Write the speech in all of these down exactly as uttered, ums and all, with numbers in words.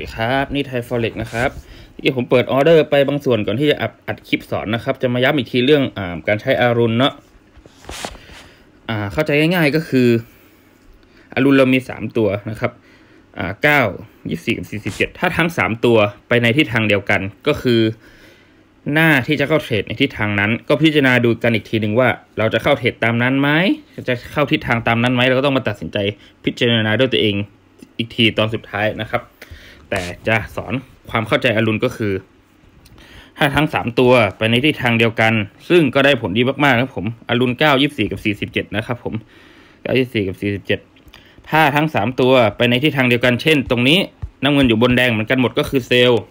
ดีครับนี่ไทย Forex นะครับที่ผมเปิดออเดอร์ไปบางส่วนก่อนที่จะอัดคลิปสอนนะครับจะมาย้ำอีกทีเรื่องอ่าการใช้อารุณเนาะอ่าเข้าใจง่ายๆก็คืออารุณเรามีสามตัวนะครับอ่าเก้า ยี่สิบสี่กับสี่สิบเจ็ดถ้าทั้งสามตัวไปในทิศทางเดียวกันก็คือหน้าที่จะเข้าเทรดในทิศทางนั้นก็พิจารณาดูกันอีกทีหนึ่งว่าเราจะเข้าเทรดตามนั้นไหมจะเข้าทิศทางตามนั้นไหมเราก็ต้องมาตัดสินใจพิจารณาด้วยตัวเองอีกทีตอนสุดท้ายนะครับแต่จะสอนความเข้าใจอารุณก็คือถ้าทั้งสามตัวไปในทิศทางเดียวกันซึ่งก็ได้ผลดีมากๆครับผมอารุณเก้า ยี่สิบสี่กับสี่สิบเจ็ดนะครับผมเก้า ยี่สิบสี่กับสี่สิบเจ็ดถ้าทั้งสามตัวไปในทิศทางเดียวกันเช่นตรงนี้น้ำเงินอยู่บนแดงเหมือนกันหมดก็คือเซลล์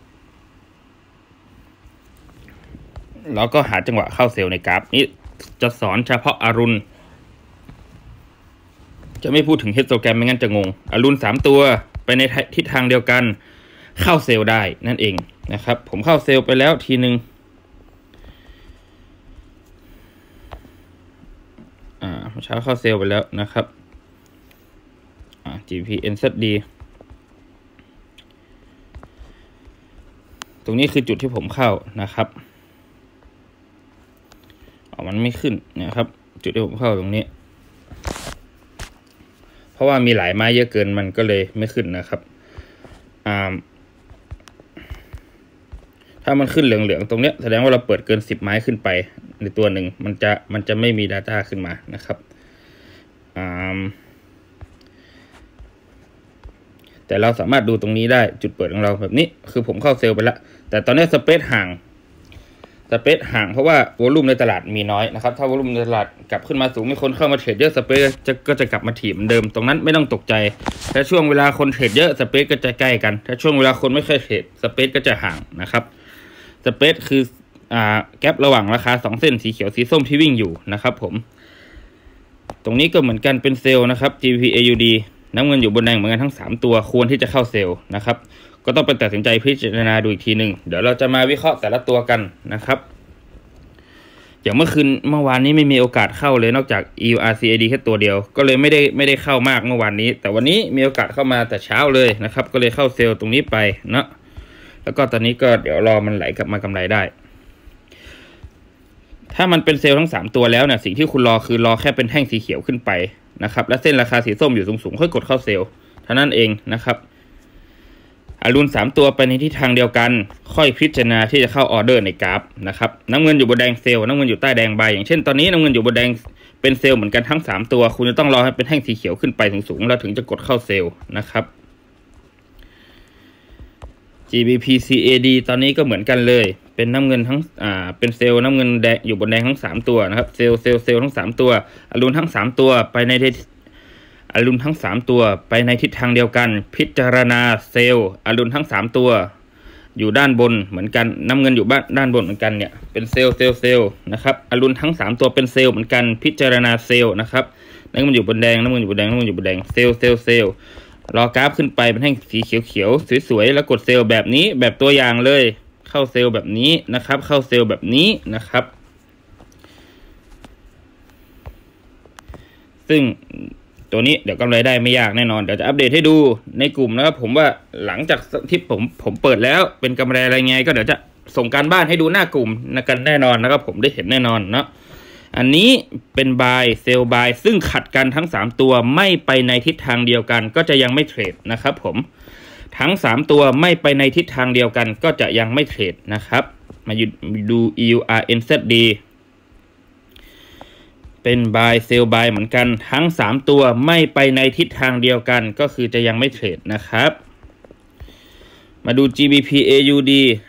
แล้วก็หาจังหวะเข้าเซลล์ในกราฟนี้จะสอนเฉพาะอารุณจะไม่พูดถึงฮิสโตแกรมไม่งั้นจะงงอารุณสามตัวไปในทิศทางเดียวกันเข้าเซลล์ได้นั่นเองนะครับผมเข้าเซลล์ไปแล้วทีหนึ่งอ่าเช้าเข้าเซลล์ไปแล้วนะครับอ่า จี พี เอ็น ซี ดี ตรงนี้คือจุดที่ผมเข้านะครับอ๋อมันไม่ขึ้นนะครับจุดที่ผมเข้าตรงนี้เพราะว่ามีหลายไม้เยอะเกินมันก็เลยไม่ขึ้นนะครับอ่าถ้ามันขึ้นเหลืองๆตรงเนี้ยแสดงว่าเราเปิดเกินสิบไม้ขึ้นไปในตัวหนึ่งมันจะมันจะไม่มี Data ขึ้นมานะครับอ่าแต่เราสามารถดูตรงนี้ได้จุดเปิดของเราแบบนี้คือผมเข้าเซลล์ไปแล้วแต่ตอนนี้สเปซห่างสเปซห่างเพราะว่าวอลุ่มในตลาดมีน้อยนะครับถ้าวอลุ่มในตลาดกลับขึ้นมาสูงมีคนเข้ามาเทรดเยอะสเปซจะก็จะกลับมาถีบเหมือนเดิมตรงนั้นไม่ต้องตกใจถ้าช่วงเวลาคนเทรดเยอะสเปซก็จะใกล้กันถ้าช่วงเวลาคนไม่ค่อยเทรดสเปซก็จะห่างนะครับสเปซคืออ่าแกประหว่างราคาสองเส้นสีเขียวสีส้มที่วิ่งอยู่นะครับผมตรงนี้ก็เหมือนกันเป็นเซลล์นะครับ จี พี เอ ยู ดี น้ำเงินอยู่บนแดงเหมือนกันทั้งสามตัวควรที่จะเข้าเซลล์นะครับก็ต้องไปตัดสินใจพิจารณาดูอีกทีหนึ่งเดี๋ยวเราจะมาวิเคราะห์แต่ละตัวกันนะครับอย่างเมื่อคืนเมื่อวานนี้ไม่มีโอกาสเข้าเลยนอกจาก อี ยู อาร์ ซี เอ ดี แค่ตัวเดียวก็เลยไม่ได้ไม่ได้เข้ามากเมื่อวานนี้แต่วันนี้มีโอกาสเข้ามาแต่เช้าเลยนะครับก็เลยเข้าเซลล์ตรงนี้ไปเนาะแล้วก็ตอนนี้ก็เดี๋ยวรอมันไหลกลับมากำไรได้ถ้ามันเป็นเซลล์ทั้งสามตัวแล้วเนี่ยสิ่งที่คุณรอคือรอแค่เป็นแท่งสีเขียวขึ้นไปนะครับและเส้นราคาสีส้มอยู่สูงๆค่อยกดเข้าเซลล์เท่านั้นเองนะครับอารุณสามตัวไปในทิศทางเดียวกันค่อยพิจารณาที่จะเข้าออเดอร์ในกราฟนะครับน้ำเงินอยู่บนแดงเซลล์น้ำเงินอยู่ใต้แดงบายอย่างเช่นตอนนี้น้ำเงินอยู่บนแดงเป็นเซลล์เหมือนกันทั้งสามตัวคุณจะต้องรอให้เป็นแท่งสีเขียวขึ้นไปสูงๆแล้วถึงจะกดเข้าเซลล์นะครับ จี บี พี ซี เอ ดี ตอนนี้ก็เหมือนกันเลยเป็นน้ำเงินทั้งอ่าเป็นเซลล์น้ำเงินแดงอยู่บนแดงทั้งสามตัวนะครับเซลล์เซลล์เซลล์ทั้งสามตัวอารุณทั้งสามตัวไปในอารุณทั้งสามตัวไปในทิศทางเดียวกันพิจารณาเซลล์อารุณทั้งสามตัวอยู่ด้านบนเหมือนกันน้ำเงินอยู่บ้านด้านบนเหมือนกันเนี่ยเป็นเซลล์เซลล์เซลล์นะครับอารุณทั้งสามตัวเป็นเซลล์เหมือนกันพิจารณาเซลล์นะครับน้ำเงินอยู่บนแดงน้ำเงินอยู่บนแดงน้ำเงินอยู่บนแดงเซลล์เซลล์เซลล์รอกราฟขึ้นไปเป็นแท่งสีเขียวๆสวยๆแล้วกดเซลล์แบบนี้แบบตัวอย่างเลยเข้าเซลล์แบบนี้นะครับเข้าเซลล์แบบนี้นะครับซึ่งตัวนี้เดี๋ยวกำไรได้ไม่ยากแน่นอนเดี๋ยวจะอัปเดตให้ดูในกลุ่มนะครับผมว่าหลังจากที่ผมผมเปิดแล้วเป็นกำไรอะไรไงก็เดี๋ยวจะส่งการบ้านให้ดูหน้ากลุ่มนะกันแน่นอนนะครับผมได้เห็นแน่นอนเนาะอันนี้เป็นบายเซลล์บายซึ่งขัดกันทั้งสามตัวไม่ไปในทิศทางเดียวกันก็จะยังไม่เทรดนะครับผมทั้งสามตัวไม่ไปในทิศทางเดียวกันก็จะยังไม่เทรดนะครับมาดู อี ยู อาร์ เอ็น ซี ดี เป็น buy sell buy เหมือนกันทั้งสามตัวไม่ไปในทิศทางเดียวกันก็คือจะยังไม่เทรดนะครับมาดู จี บี พี เอ ยู ดี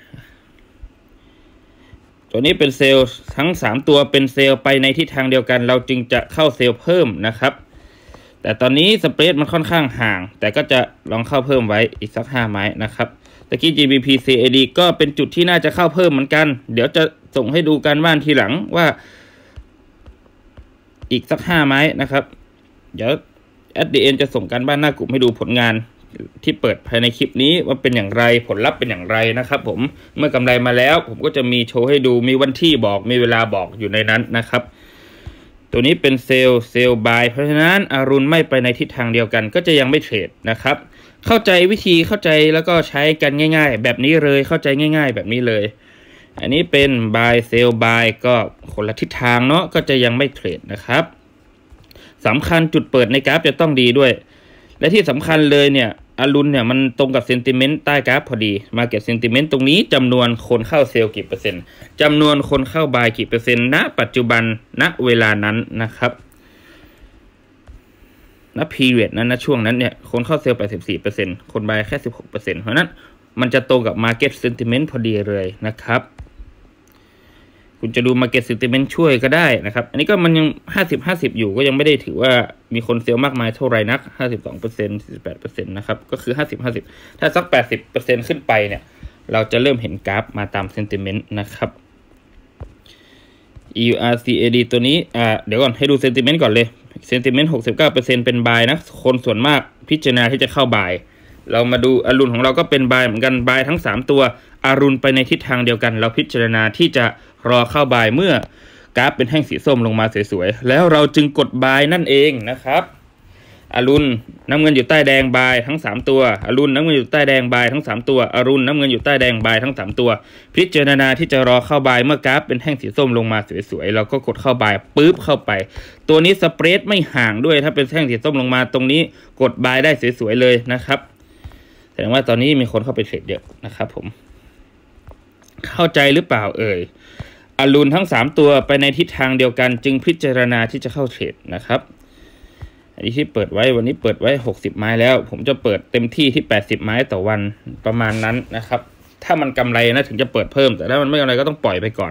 ตัวนี้เป็นเซลล์ทั้งสามตัวเป็นเซลล์ไปในทิศทางเดียวกันเราจึงจะเข้าเซลล์เพิ่มนะครับแต่ตอนนี้สเปรดมันค่อนข้างห่างแต่ก็จะลองเข้าเพิ่มไว้อีกสักห้าไม้นะครับตะกี้ จี บี พี ซี เอ ดี ก็เป็นจุดที่น่าจะเข้าเพิ่มเหมือนกันเดี๋ยวจะส่งให้ดูการบ้านทีหลังว่าอีกสักห้าไม้นะครับเดี๋ยว แอด ดี เอ็น จะส่งการบ้านหน้ากลุ่มให้ดูผลงานที่เปิดภายในคลิปนี้ว่าเป็นอย่างไรผลลัพธ์เป็นอย่างไรนะครับผมเมื่อกำไรมาแล้วผมก็จะมีโชว์ให้ดูมีวันที่บอกมีเวลาบอกอยู่ในนั้นนะครับตัวนี้เป็นเซลล์เซลล์บายเพราะฉะนั้นอารุณไม่ไปในทิศทางเดียวกันก็จะยังไม่เทรดนะครับเข้าใจวิธีเข้าใจแล้วก็ใช้กันง่ายๆแบบนี้เลยเข้าใจง่ายๆแบบนี้เลยอันนี้เป็น buy sell buy ก็คนละทิศทางเนาะก็จะยังไม่เทรดนะครับสำคัญจุดเปิดในกราฟจะต้องดีด้วยและที่สำคัญเลยเนี่ยอรุณเนี่ยมันตรงกับเซนติเมนต์ใต้กราฟพอดี Market Sentiment ตรงนี้จำนวนคนเข้าเซลล์กี่เปอร์เซ็นต์จำนวนคนเข้าบายกี่เปอร์เซ็นต์ณปัจจุบันณเวลานั้นนะครับณ period นั้นนะช่วงนั้นเนี่ยคนเข้าเซลล์ แปดสิบสี่เปอร์เซ็นต์ คนบายแค่ สิบหกเปอร์เซ็นต์ เพราะนั้นมันจะตรงกับ Market Sentiment พอดีเลยนะครับคุณจะดู Market Sentiment ช่วยก็ได้นะครับอันนี้ก็มันยัง ห้าสิบ ห้าสิบ อยู่ก็ยังไม่ได้ถือว่ามีคนเซลล์มากมายเท่าไรนัก ห้าสิบสองเปอร์เซ็นต์ สี่สิบแปดเปอร์เซ็นต์ นะครับก็คือ ห้าสิบ ห้าสิบ ถ้าสัก แปดสิบเปอร์เซ็นต์ ขึ้นไปเนี่ยเราจะเริ่มเห็นกราฟมาตาม Sentiment นะครับ อี ยู อาร์ ซี เอ ดี ตัวนี้อ่าเดี๋ยวก่อนให้ดู Sentiment ก่อนเลย Sentiment หกสิบเก้าเปอร์เซ็นต์ เป็น buy นะคนส่วนมากพิจารณาที่จะเข้า buy เรามาดูอรุณของเราก็เป็น buy เหมือนกัน buy ทั้งสามตัวอรุณไปในทิศทางเดียวกันเราพิจารณาที่จะรอเข้า buy เมื่อกราฟเป็นแท่งสีส้มลงมาสวยๆแล้วเราจึงกด buy นั่นเองนะครับอรุณน้ำเงินอยู่ใต้แดง buy ทั้งสามตัวอรุณน้ำเงินอยู่ใต้แดง buy ทั้งสามตัวอรุณน้ำเงินอยู่ใต้แดง buy ทั้งสามตัวพิจารณาที่จะรอเข้า buy เมื่อกราฟเป็นแท่งสีส้มลงมาสวยๆเราก็กดเข้า buy ปึ๊บเข้าไปตัวนี้สเปรดไม่ห่างด้วยถ้าเป็นแท่งสีส้มลงมาตรงนี้กด buy ได้สวยๆเลยนะครับแสดงว่าตอนนี้มีคนเข้าไปเทรดเยอะนะครับผมเข้าใจหรือเปล่าเอ่ยอรุณทั้งสามตัวไปในทิศทางเดียวกันจึงพิจารณาที่จะเข้าเทรดนะครับอันนี้ที่เปิดไว้วันนี้เปิดไว้หกสิบไม้แล้วผมจะเปิดเต็มที่ที่แปดสิบไม้ต่อวันประมาณนั้นนะครับถ้ามันกำไรนะถึงจะเปิดเพิ่มแต่ถ้ามันไม่กำไรก็ต้องปล่อยไปก่อน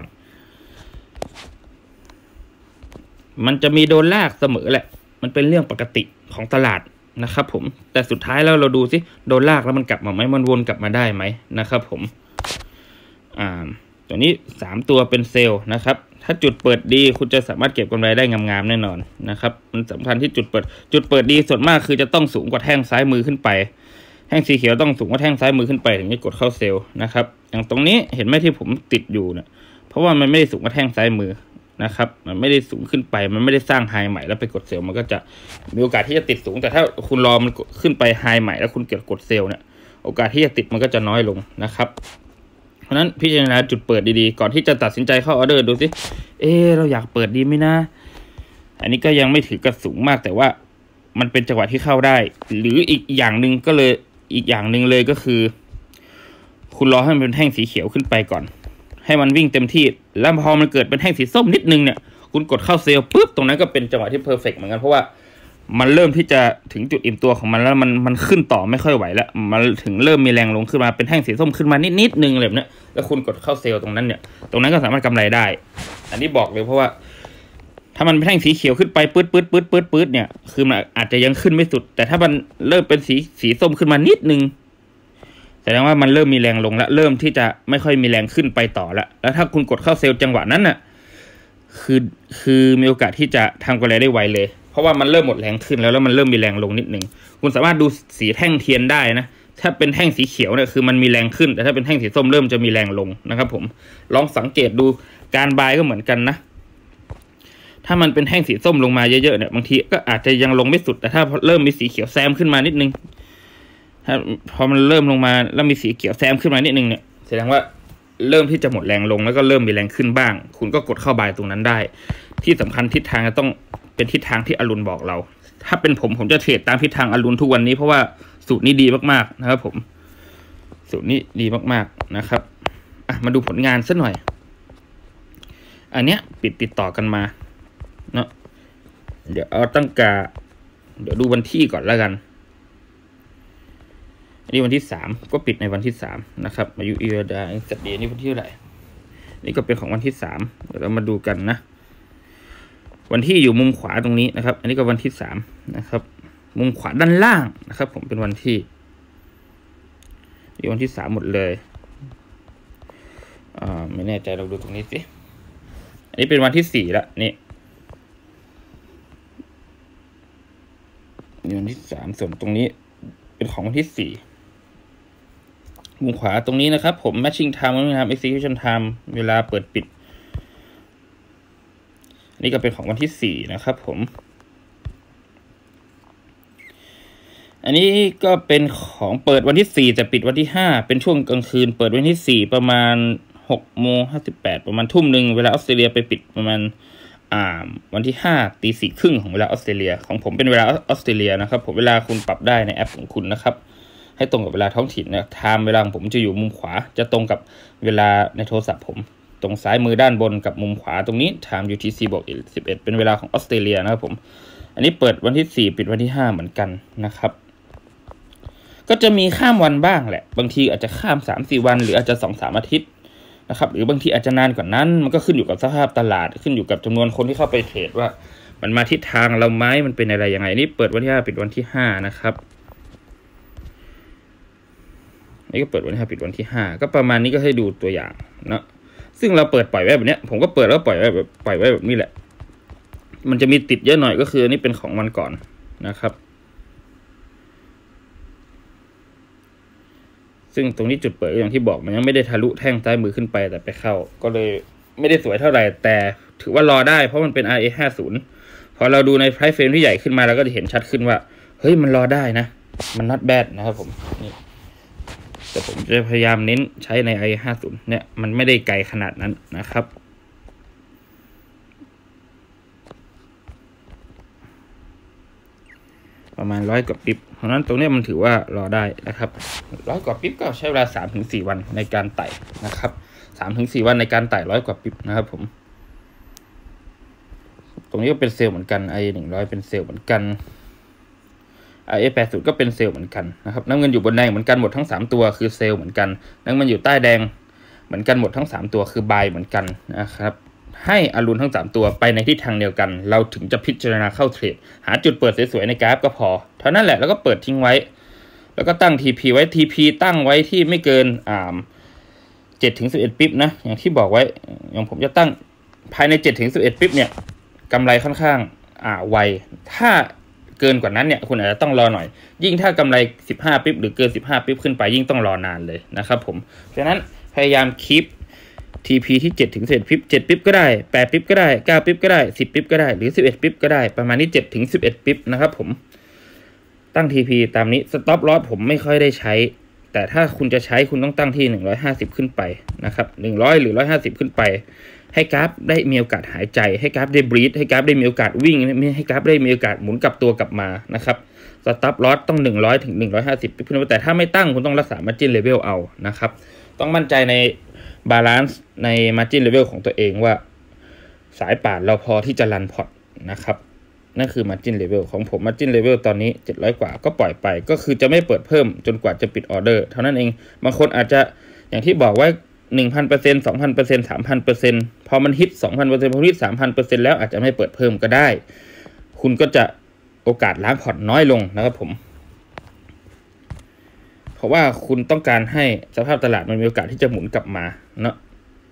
มันจะมีโดนลากเสมอแหละมันเป็นเรื่องปกติของตลาดนะครับผมแต่สุดท้ายแล้วเราดูสิโดนลากแล้วมันกลับมาไหมมันวนกลับมาได้ไหมนะครับผมอ่าตัวนี้สามตัวเป็นเซลล์นะครับถ้าจุดเปิดดีคุณจะสามารถเก็บกำไรได้งามๆแน่นอนนะครับมันสำคัญที่จุดเปิดจุดเปิดดีส่วนมากคือจะต้องสูงกว่าแท่งซ้ายมือขึ้นไปแท่งสีเขียวต้องสูงกว่าแท่งซ้ายมือขึ้นไปถึงจะกดเข้าเซลล์นะครับอย่างตรงนี้เห็นไหมที่ผมติดอยู่เนี่ยเพราะว่ามันไม่ได้สูงกว่าแท่งซ้ายมือนะครับมันไม่ได้สูงขึ้นไปมันไม่ได้สร้างไฮใหม่แล้วไปกดเซลล์มันก็จะมีโอกาสที่จะติดสูงแต่ถ้าคุณรอมันขึ้นไปไฮใหม่แล้วคุณเกิดกดเซลล์เนี่ยโอกาสที่จะติดมันก็จะน้อยลงนะครับเพราะนั้นพิจารณาจุดเปิดดีๆก่อนที่จะตัดสินใจเข้าออเดอร์ดูสิเออเราอยากเปิดดีไหมนะอันนี้ก็ยังไม่ถือกับสูงมากแต่ว่ามันเป็นจังหวะที่เข้าได้หรืออีกอย่างหนึ่งก็เลยอีกอย่างหนึ่งเลยก็คือคุณรอให้มันเป็นแท่งสีเขียวขึ้นไปก่อนให้มันวิ่งเต็มที่แล้วพอมันเกิดเป็นแท่งสีส้มนิดนึงเนี่ยคุณกดเข้าเซลล์ปุ๊บตรงนั้นก็เป็นจังหวะที่เพอร์เฟกต์เหมือนกันเพราะว่ามันเริ่มที่จะถึงจุดอิ่มตัวของมันแล้วมันมันขึ้นต่อไม่ค่อยไหวแล้วมันถึงเริ่มมีแรงลงขึ้นมาเป็นแท่งสีส้มขึ้นมานิดนิดนึงแบบนี้แล้วคุณกดเข้าเซลล์ตรงนั้นเนี่ยตรงนั้นก็สามารถกำไรได้อันนี้บอกเลยเพราะว่าถ้ามันเป็นแท่งสีเขียวขึ้นไปปื๊ดปื๊ดปื๊ดปื๊ดปื๊ดเนี่ยคือมันอาจจะยังขึ้นไม่สุดแต่ถ้ามันเริ่มเป็นสีสีส้มขึ้นมานิดนึงแสดงว่ามันเริ่มมีแรงลงแล้วเริ่มที่จะไม่ค่อยมีแรงขึ้นไปต่อแล้วแล้วถ้าคุณกดเข้าเซลล์จังหวะนั้นน่ะคือคือมีโอกาสที่จะทำกำไรได้ไวเลยเพราะว่ามันเริ่มหมดแรงขึ้นแล้วแล้วมันเริ่มมีแรงลงนิดนึงคุณสามารถดูสีแท่งเทียนได้นะถ้าเป็นแท่งสีเขียวเนี่ยคือมันมีแรงขึ้นแต่ถ้าเป็นแท่งสีส้มเริ่มจะมีแรงลงนะครับผมลองสังเกตดูการบายก็เหมือนกันนะถ้ามันเป็นแท่งสีส้มลงมาเยอะๆเนี่ยบางทีก็อาจจะยังลงไม่สุดแต่ถ้าเริ่มมีสีเขียวแซมขึ้นมานิดนึงถ้าพอมันเริ่มลงมาแล้วมีสีเขียวแซมขึ้นมานิดนึงเนี่ยแสดงว่าเริ่มที่จะหมดแรงลงแล้วก็เริ่มมีแรงขึ้นบ้างคุณก็กดเข้าบายตรงนั้นได้ที่สำคัญทิศทางจะต้องเป็นทิศทางที่อรุณบอกเราถ้าเป็นผมผมจะเทรดตามทิศทางอรุณทุกวันนี้เพราะว่าสูตรนี้ดีมากๆนะครับผมสูตรนี้ดีมากๆนะครับอ่ะมาดูผลงานสักหน่อยอันเนี้ยปิดติดต่อกันมาเนาะเดี๋ยวเอาตั้งกาเดี๋ยวดูวันที่ก่อนแล้วกันอันนี้วันที่สามก็ปิดในวันที่สามนะครับมาอยู่อีเวดาสัปดาห์นี้วันที่เท่าไหร่นี่ก็เป็นของวันที่สามเดี๋ยวเรามาดูกันนะวันที่อยู่มุมขวาตรงนี้นะครับอันนี้ก็วันที่สามนะครับมุมขวาด้านล่างนะครับผมเป็นวันที่อยู่วันที่สามหมดเลยอ่าไม่แน่ใจเราดูตรงนี้สิอันนี้เป็นวันที่สี่ละนี่นี่วันที่สามส่วนตรงนี้เป็นของวันที่สี่มุมขวาตรงนี้นะครับผม matching time นะครับ execution time เวลาเปิดปิดนี่ก็เป็นของวันที่สี่นะครับผมอันนี้ก็เป็นของเปิดวันที่สี่แต่ปิดวันที่ห้าเป็นช่วงกลางคืนเปิดวันที่สี่ประมาณหกโมงห้าสิบแปดประมาณทุ่มหนึ่งเวลาออสเตรเลียไปปิดประมาณอ่าวันที่ห้าตีสี่ครึ่งของเวลาออสเตรเลียของผมเป็นเวลาออสเตรเลียนะครับผมเวลาคุณปรับได้ในแอปของคุณนะครับให้ตรงกับเวลาท้องถิ่นนะไทม์เวลาของผมจะอยู่มุมขวาจะตรงกับเวลาในโทรศัพท์ผมตรงซ้ายมือด้านบนกับมุมขวาตรงนี้ Time ยู ที ซี บวกสิบเอ็ดเป็นเวลาของออสเตรเลียนะครับผมอันนี้เปิดวันที่สี่ปิดวันที่ห้าเหมือนกันนะครับก็จะมีข้ามวันบ้างแหละบางทีอาจจะข้าม สามสี่ วันหรืออาจจะ สองสาม อาทิตย์นะครับหรือบางทีอาจจะนานกว่านั้นมันก็ขึ้นอยู่กับสภาพตลาดขึ้นอยู่กับจำนวนคนที่เข้าไปเทรดว่ามันมาทิศทางเราไหมมันเป็นอะไรยังไงนี่เปิดวันที่ห้าปิดวันที่ห้านะครับนี่ก็เปิดวันที่ห้าปิดวันที่ห้าก็ประมาณนี้ก็ให้ดูตัวอย่างเนาะซึ่งเราเปิดปล่อยไว้แบบนี้ผมก็เปิดแล้วปล่อยไว้แบบปล่อยไว้แบบนี้แหละมันจะมีติดเยอะหน่อยก็คืออันนี้เป็นของวันก่อนนะครับซึ่งตรงนี้จุดเปิดอย่างที่บอกมันยังไม่ได้ทะลุแท่งซ้ายมือขึ้นไปแต่ไปเข้าก็เลยไม่ได้สวยเท่าไหร่แต่ถือว่ารอได้เพราะมันเป็น อาร์ เอ ห้าสิบ พอเราดูใน price frame ที่ใหญ่ขึ้นมาเราก็จะเห็นชัดขึ้นว่าเฮ้ยมันรอได้นะมัน not bad นะครับผมนี่แต่ผมจะพยายามเน้นใช้ใน อาร์ เอ ห้าสิบ เนี่ยมันไม่ได้ไกลขนาดนั้นนะครับประมาณร้อยกว่าปิ๊บเพราะนั้นตรงนี้มันถือว่ารอได้นะครับร้อยกว่าปิ๊บก็ใช้เวลา สามถึงสี่ วันในการไต่นะครับ สามถึงสี่ วันในการไต่ร้อยกว่าปิ๊บนะครับผมตรงนี้ก็เป็นเซลล์เหมือนกัน ไอ หนึ่งร้อยเป็นเซลล์เหมือนกัน ไอ เอ แปดสิบ ก็เป็นเซลล์เหมือนกันนะครับน้ำเงินอยู่บนแดงเหมือนกันหมดทั้งสามตัวคือเซลล์เหมือนกันน้ำเงินอยู่ใต้แดงเหมือนกันหมดทั้งสามตัวคือบายเหมือนกันนะครับให้อรุณทั้งสามตัวไปในทิศทางเดียวกันเราถึงจะพิจารณาเข้าเทรดหาจุดเปิดสวยๆในกราฟก็พอเท่านั้นแหละแล้วก็เปิดทิ้งไว้แล้วก็ตั้ง ที พี ไว้ ที พี ตั้งไว้ที่ไม่เกินอ่า เจ็ดถึงสิบเอ็ด ปิ๊บนะอย่างที่บอกไว้อย่างผมจะตั้งภายใน เจ็ดถึงสิบเอ็ด ปิ๊บเนี่ยกำไรค่อนข้างอ่าไวถ้าเกินกว่านั้นเนี่ยคุณอาจจะต้องรอหน่อยยิ่งถ้ากำไรสิบห้าปิ๊บหรือเกินสิบห้าปิ๊บขึ้นไปยิ่งต้องรอนานเลยนะครับผมฉะนั้นพยายามคีป ที พี ที่เจ็ดถึงสิบเอ็ดปิ๊บเจ็ดปิ๊บก็ได้แปดปิ๊บก็ได้เก้าปิ๊บก็ได้สิบปิ๊บก็ได้หรือสิบเอ็ดปิ๊บก็ได้ประมาณนี้เจ็ดถึงสิบเอ็ดปิ๊บนะครับผมตั้ง ที พี ตามนี้ stop loss ผมไม่ค่อยได้ใช้แต่ถ้าคุณจะใช้คุณต้องตั้งที่หนึ่งร้อยห้าสิบขึ้นไปนะครับหนึ่งร้อยหรือหนึ่งร้อยห้าสิบขึ้นไปให้กราฟได้มีโอกาสหายใจให้กราฟได้บรีธให้กราฟได้มีโอกาสวิ่งให้กราฟได้มีโอกาสหมุนกลับตัวกลับมานะครับสต็อปลอสต้องหนึ่งร้อยถึงหนึ่งร้อยห้าสิบปิ๊บแต่ถ้าไม่ตั้งคุณต้องรักษา margin level เอานะครับต้องมั่นใจในบาลานซ์ใน margin level ของตัวเองว่าสายป่านเราพอที่จะรันพอร์ตนะครับนั่นคือ margin level ของผม margin level ตอนนี้เจ็ดร้อยกว่าก็ปล่อยไปก็คือจะไม่เปิดเพิ่มจนกว่าจะปิดออเดอร์เท่านั้นเองบางคนอาจจะอย่างที่บอกว่า หนึ่งพันเปอร์เซ็นต์ สองพันเปอร์เซ็นต์ สามพันเปอร์เซ็นต์ พอมันฮิต สองพันเปอร์เซ็นต์ พอฮิต สามพันเปอร์เซ็นต์ แล้วอาจจะไม่เปิดเพิ่มก็ได้คุณก็จะโอกาสล้างพอร์ตน้อยลงนะครับผมเพราะว่าคุณต้องการให้สภาพตลาดมันมีโอกาสที่จะหมุนกลับมาเนาะ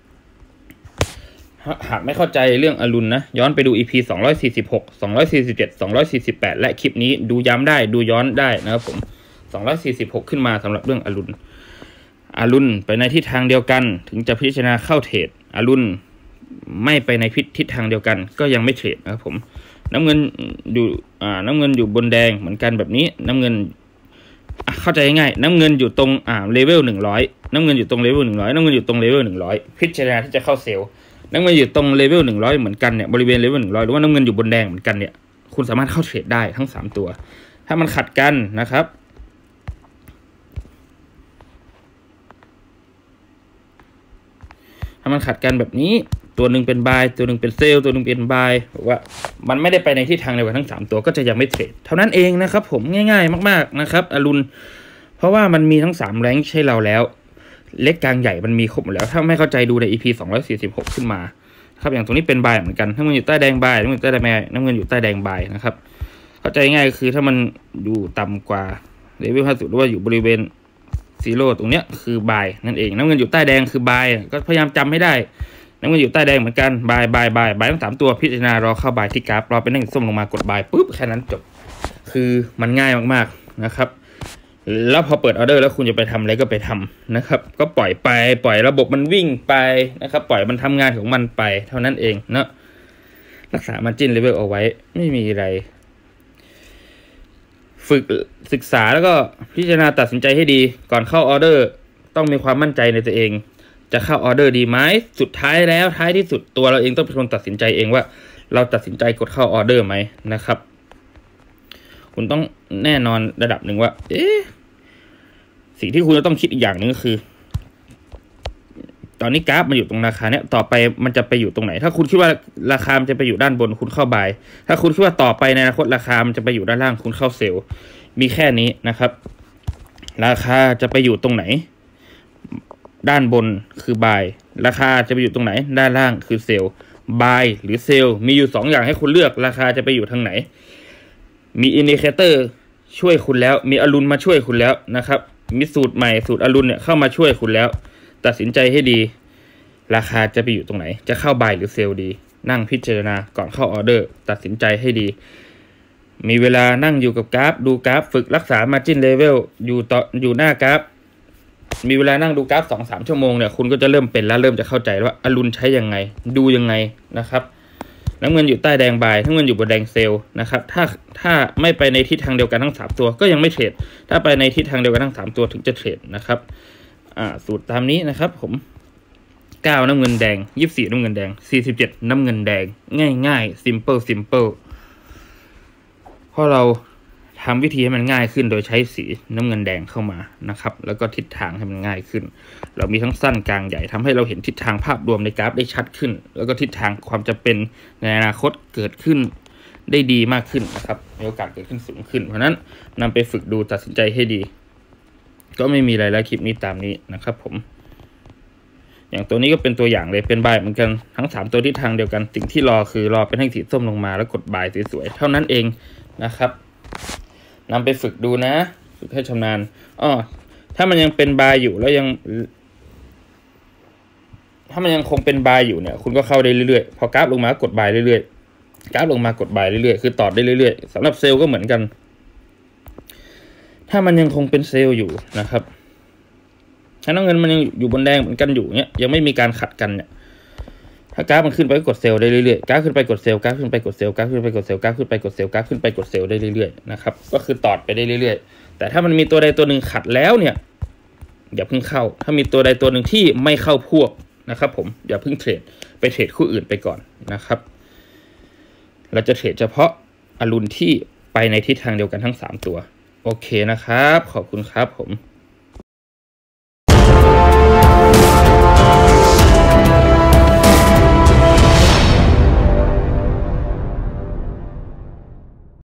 หากไม่เข้าใจเรื่องอรุณนะย้อนไปดู อี พี สองร้อยสี่สิบหก สองร้อยสี่สิบเจ็ด สองร้อยสี่สิบแปดและคลิปนี้ดูย้ำได้ดูย้อนได้นะครับผมสองร้อยสี่สิบหกขึ้นมาสำหรับเรื่องอรุณอรุณไปในทิศทางเดียวกันถึงจะพิจารณาเข้าเทรดอรุณไม่ไปในทิศทางเดียวกันก็ยังไม่เทรดนะครับผมน้ำเงินอยู่อ่าน้ำเงินอยู่บนแดงเหมือนกันแบบนี้น้ำเงินเข้าใจง่ายน้ำเงินอยู่ตรงอ่าเลเวลหนึ่งร้อยน้ำเงินอยู่ตรงเลเวลหนึ่งร้อยน้ำเงินอยู่ตรงเลเวลหนึ่งร้อยพิจารณาที่จะเข้าเซลล์น้ำเงินอยู่ตรงเลเวลหนึ่งร้อยเหมือนกันเนี่ยบริเวณเลเวลหนึ่งร้อยหรือว่าน้ำเงินอยู่บนแดงเหมือนกันเนี่ยคุณสามารถเข้าเทรดได้ทั้งสามตัวถ้ามันขัดกันนะครับถ้ามันขัดกันแบบนี้ตัวหนึ่งเป็นบายตัวหนึ่งเป็นเซลตัวหนึ่งเป็นบายบอกว่ามันไม่ได้ไปในทิศทางเดียวกันทั้งสามตัวก็จะยังไม่เทรดเท่านั้นเองนะครับผมง่ายๆมากๆนะครับอรุณเพราะว่ามันมีทั้งสามแรงค์ใช่เราแล้วเล็กกลางใหญ่มันมีครบหมดแล้วถ้าไม่เข้าใจดูใน อี พี สองร้อยสี่สิบหกขึ้นมาครับอย่างตรงนี้เป็นบายเหมือนกันถ้ามันอยู่ใต้แดงบายน้ำเงินใต้แดงบายน้ำเงินอยู่ใต้แดงบายนะครับเข้าใจง่ายคือถ้ามันอยู่ต่ำกว่าเลเวลห้าสิบหรือว่าอยู่บริเวณซีโร่ตรงเนี้ยคือบายนั่นเองน้ำเงินอยู่ใต้แดงคือบายก็พยายามจำให้ได้น้ำเงินอยู่ใต้แดงเหมือนกันบายบายบายบายทั้งสามตัวพิจารณารอเข้าบายที่กราฟรอเป็นหนึ่งส้มลงมากดบายปุ๊บแค่นั้นจบคือมันง่ายมากๆนะครับแล้วพอเปิดออเดอร์แล้วคุณจะไปทำอะไรก็ไปทำนะครับก็ปล่อยไปปล่อยระบบมันวิ่งไปนะครับปล่อยมันทำงานของมันไปเท่านั้นเองเนาะรักษา margin level เอาไว้ไม่มีอะไรฝึกศึกษาแล้วก็พิจารณาตัดสินใจให้ดีก่อนเข้าออเดอร์ต้องมีความมั่นใจในตัวเองจะเข้าออเดอร์ดีไหมสุดท้ายแล้วท้ายที่สุดตัวเราเองต้องเป็นคนตัดสินใจเองว่าเราตัดสินใจกดเข้าออเดอร์ไหมนะครับคุณต้องแน่นอนระดับหนึ่งว่าเอ๊ะสิ่งที่คุณจะต้องคิดอีกอย่างหนึ่งก็คือตอนนี้กราฟมันอยู่ตรงราคาเนี้ยต่อไปมันจะไปอยู่ตรงไหนถ้าคุณคิดว่าราคามันจะไปอยู่ด้านบนคุณเข้าบายถ้าคุณคิดว่าต่อไปในอนาคตราคามันจะไปอยู่ด้านล่างคุณเข้าเซลล์มีแค่นี้นะครับราคาจะไปอยู่ตรงไหนด้านบนคือบายราคาจะไปอยู่ตรงไหนด้านล่างคือเซลล์บายหรือเซลล์มีอยู่สองอย่างให้คุณเลือกราคาจะไปอยู่ทางไหนมีอินดิเคเตอร์ช่วยคุณแล้วมีอรุณมาช่วยคุณแล้วนะครับมีสูตรใหม่สูตรอรุณเนี่ยเข้ามาช่วยคุณแล้วตัดสินใจให้ดีราคาจะไปอยู่ตรงไหนจะเข้าบายหรือเซลล์ดีนั่งพิจารณาก่อนเข้าออเดอร์ตัดสินใจให้ดีมีเวลานั่งอยู่กับกราฟดูกราฟฝึกรักษา margin level อยู่ต่ออยู่หน้ากราฟมีเวลานั่งดูกราฟ สองถึงสาม ชั่วโมงเนี่ยคุณก็จะเริ่มเป็นแล้วเริ่มจะเข้าใจว่าอรุณใช้ยังไงดูยังไงนะครับน้ำเงินอยู่ใต้แดงบายน้ำเงินอยู่บนแดงเซลล์นะครับถ้าถ้าไม่ไปในทิศทางเดียวกันทั้งสามตัวก็ยังไม่เทรดถ้าไปในทิศทางเดียวกันทั้งสามตัวถึงจะเทรดนะครับอ่าสูตรตามนี้นะครับผมเก้าน้ำเงินแดงยี่สิบสี่น้ำเงินแดงสี่สิบเจ็ดน้ำเงินแดงง่ายๆ simple simple เพราะเราทำวิธีให้มันง่ายขึ้นโดยใช้สีน้ำเงินแดงเข้ามานะครับแล้วก็ทิศทางให้มันง่ายขึ้นเรามีทั้งสั้นกลางใหญ่ทำให้เราเห็นทิศทางภาพรวมในกราฟได้ชัดขึ้นแล้วก็ทิศทางความจะเป็นในอนาคตเกิดขึ้นได้ดีมากขึ้นนะครับมีโอกาสเกิดขึ้นสูงขึ้นเพราะนั้นนำไปฝึกดูตัดสินใจให้ดีก็ไม่มีอะไรแล้วคลิปนี้ตามนี้นะครับผมอย่างตัวนี้ก็เป็นตัวอย่างเลยเป็นบายเหมือนกันทั้งสามตัวทิศทางเดียวกันสิ่งที่รอคือรอเป็นแท่งสีส้มลงมาแล้วกดบายสวยๆเท่านั้นเองนะครับนำไปฝึกดูนะฝึกให้ชำนาญอ้อถ้ามันยังเป็นบายอยู่แล้วยังถ้ามันยังคงเป็นบายอยู่เนี่ยคุณก็เข้าได้เรื่อยๆพอกราฟลงมากดบายเรื่อยๆกราฟลงมากดบายเรื่อยๆคือต่อได้เรื่อยๆสำหรับเซลล์ก็เหมือนกันถ้ามันยังคงเป็นเซลล์อยู่นะครับถ้าน้ำเงินมันยังอยู่บนแดงเหมือนกันอยู่เนี่ยยังไม่มีการขัดกันเนี่ยถ้ากราฟมันขึ้นไปกดเซลล์ได้เรื่อยๆกราฟขึ้นไปกดเซลล์กราฟขึ้นไปกดเซลล์กราฟขึ้นไปกดเซลล์กราฟขึ้นไปกดเซลล์กราฟขึ้นไปกดเซลล์ได้เรื่อยๆนะครับก็คือต่อไปได้เรื่อยๆแต่ถ้ามันมีตัวใดตัวหนึ่งขัดแล้วเนี่ยอย่าเพิ่งเข้าถ้ามีตัวใดตัวหนึ่งที่ไม่เข้าพวกนะครับผมอย่าเพิ่งเทรดไปเทรดคู่อื่นไปก่อนนะครับเราจะเทรดเฉพาะอรุณที่ไปในทิศทางเดียวกันทั้งสามตัวโอเคนะครับขอบคุณครับผม